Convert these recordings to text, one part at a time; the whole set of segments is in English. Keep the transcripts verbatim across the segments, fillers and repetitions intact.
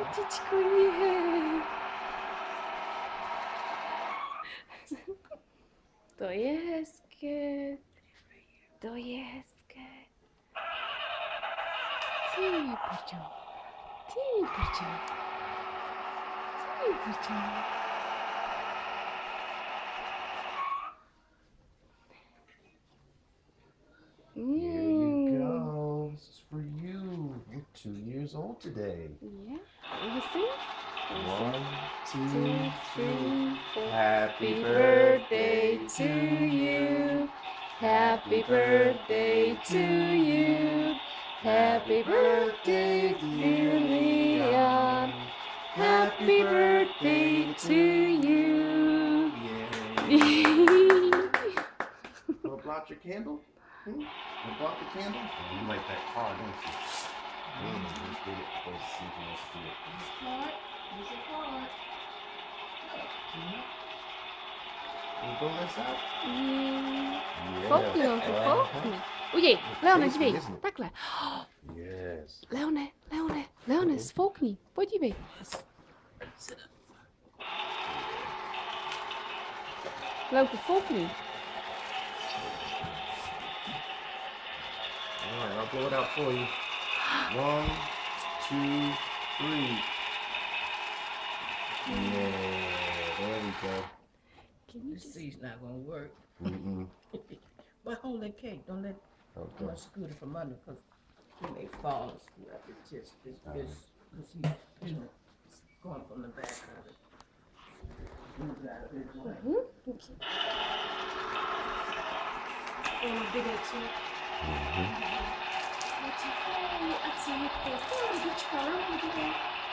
Птичку je. To je hezké. To je hezké. Ty brďo. Ty brďo. Ty brďo. Here you go. This is for you. You're two years old today. Yeah. Listen. One, two, Two, three. three, four. Happy Happy birthday birthday to to you. you. Happy birthday to you. Happy birthday, dear Leon. Happy birthday to you. Yay. Wanna blow out your candle? Hmm? Wanna blow out the candle? You like that car, don't you? Mm, let's get it. Let's see if let's do it. This card, here's your card. Can you blow this out? Yeah. Foukni, Leonku, Uh-huh. foukni. Ujej, Leone, Tasty, dívej, isn't it? takhle. Yes. Leone, Leone, Leone, sfoukni, podívej. Leonku, foukni. All right, I'll blow it out for you. One, two, three. Yeah, there we go. Can you This just... seat's not gonna work. Mm-mm. But hold that cake. Don't let Okay. my scooter from under because he may fall and screw up. It's just, it's Uh-huh. just, because he, you know, it's going from the back of it. Move it out of his way. Mhm, okay. Oh, bigger too. Mhm. Oj, a co je to? To rudička, podívej.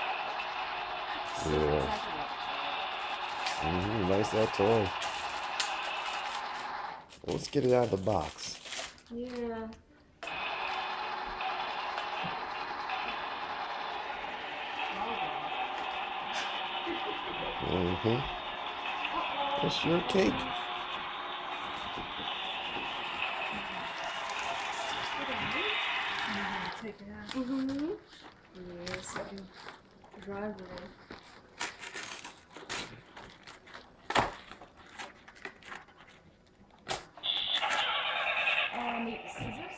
Yeah. Mm, nice that toy. Let's get it out of the box. Yeah. Mm-hmm. That's your cake. Take it out. Mm-hmm. Yes, I can drive with it. Oh, I need scissors.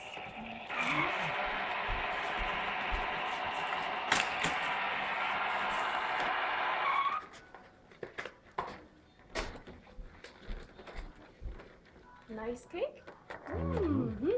Nice cake. Mm-hmm.